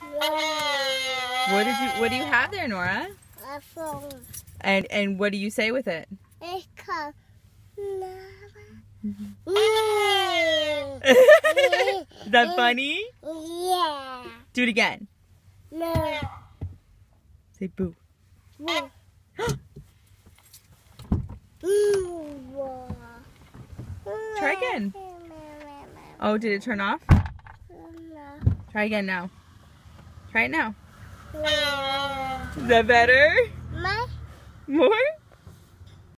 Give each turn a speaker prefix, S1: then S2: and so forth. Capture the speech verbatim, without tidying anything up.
S1: What did you What do you have there, Nora?
S2: A phone.
S1: And and what do you say with it?
S2: It's called Nora.
S1: Is that funny?
S2: Yeah.
S1: Do it again.
S2: No.
S1: Say boo.
S2: Boo.
S1: Try again. Oh, did it turn off?
S2: No.
S1: Try again now. Try it now.
S2: No.
S1: Is that better?
S2: My
S1: More?